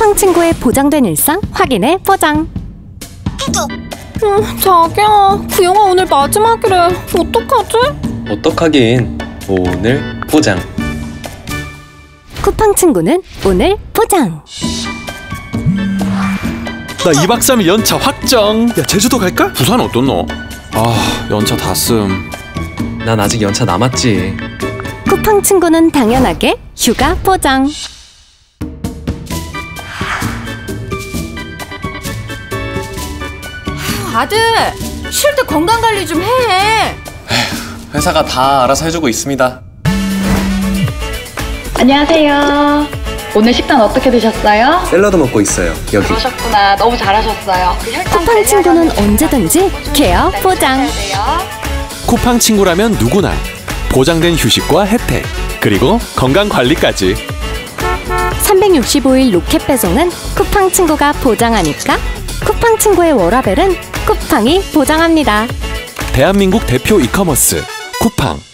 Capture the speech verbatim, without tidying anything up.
쿠팡 친구의 보장된 일상 확인해 보장. 음, 자기야, 구영아 오늘 마지막이래. 어떡하지? 어떡하긴, 오늘 보장. 쿠팡 친구는 오늘 보장. 나 이박 삼일 연차 확정. 야, 제주도 갈까? 부산 어떻노? 아, 연차 다 씀. 난 아직 연차 남았지. 쿠팡 친구는 당연하게 휴가 보장. 아들, 쉴 때 건강관리 좀 해. 회사가 다 알아서 해주고 있습니다. 안녕하세요. 오늘 식단 어떻게 드셨어요? 샐러드 먹고 있어요, 여기. 그러셨구나. 너무 잘하셨어요. 그 혈당 쿠팡 친구는 언제든지 케어 보장. 쿠팡 친구라면 누구나 보장된 휴식과 혜택, 그리고 건강관리까지. 삼백육십오 일 로켓 배송은 쿠팡 친구가 보장하니까 쿠팡 친구의 워라벨은 쿠팡이 보장합니다. 대한민국 대표 이커머스 쿠팡.